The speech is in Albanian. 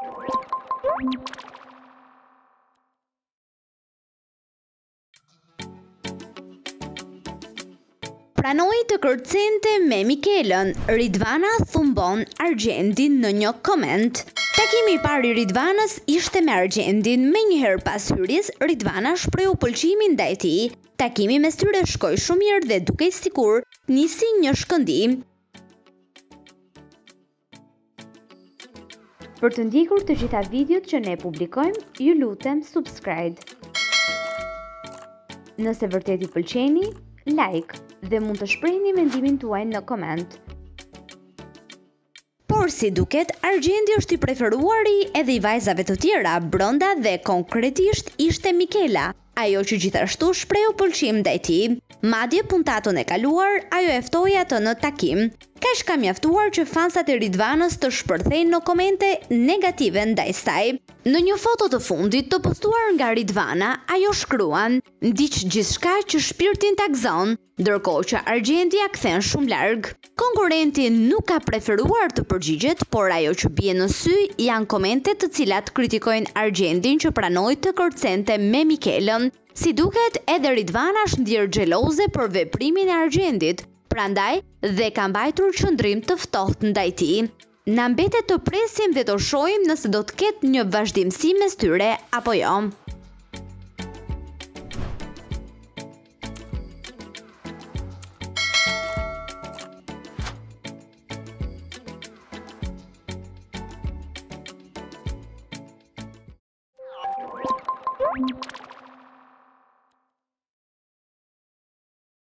Pranoi të kërcente me Mikelën, Ritvana thumbon Argjendin në një koment. Takimi I parë I Ritvanës ishte me Argjendin. Menjëherë pas hyrjes, Ritvana shprehu pëlqimin ndaj tij. Takimi mes tyre shkoi shumë mirë dhe dukej sikur nisi një shkëndim. Për të ndjekur të gjitha videot që ne publikojmë, ju lutem subscribe. Nëse vërtet Ju pëlqeni, like dhe mund të shprehni mendimin tuaj në koment. Por si duket, Argjendi është I preferuari edhe I vajzave të tjera brenda dhe konkretisht ishte Mikela, ajo që gjithashtu shprehu pëlqim ndaj tij. Madje puntatën e kaluar, ajo e ftoi atë në takim. Kaq ka mjaftuar që fansat e Ritvanës të shpërthejnë në komente negative ndaj saj. Në një foto të fundit të postuar nga Ritvana, ajo shkruan: "Ndiq gjithçka që shpirtin ta gëzon", ndërkohë që Argjendi ja kthen shumë larg. Konkurrenti nuk ka preferuar të përgjigjet, por ajo që bie në sy janë komente të cilat kritikojnë Argjendin që pranoi të kërcente me Mikelën. Si duket, edhe Ritvana është ndjer xheloze për veprimin e Argjendit, prandaj dhe ka mbajtur qëndrim të ftohtë ndaj tij. Na mbetet të presim dhe të shohim nëse do të ketë një vazhdimsi mes tyre apo jo.